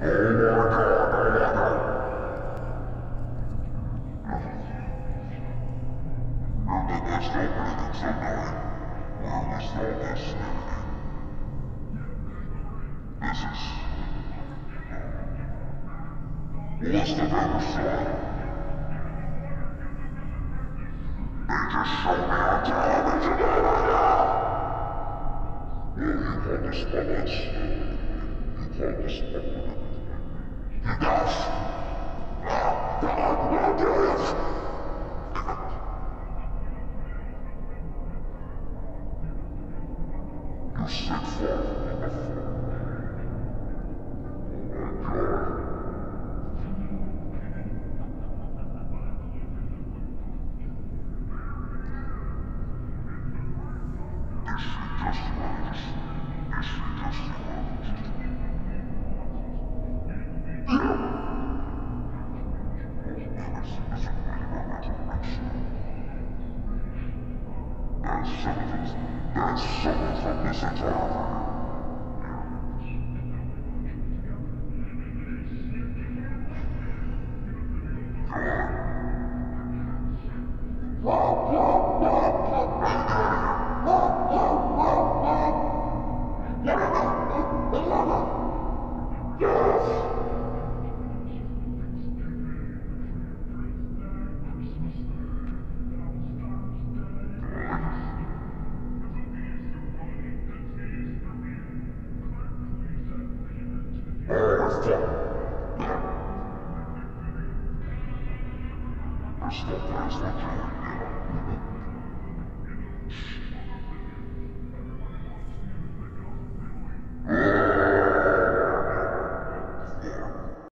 List of ever saw. They just show me on television every day. Well, you call this puppets. You call this puppet. You guys. I'll do it. You sick fuck. That's something from this entire Stop,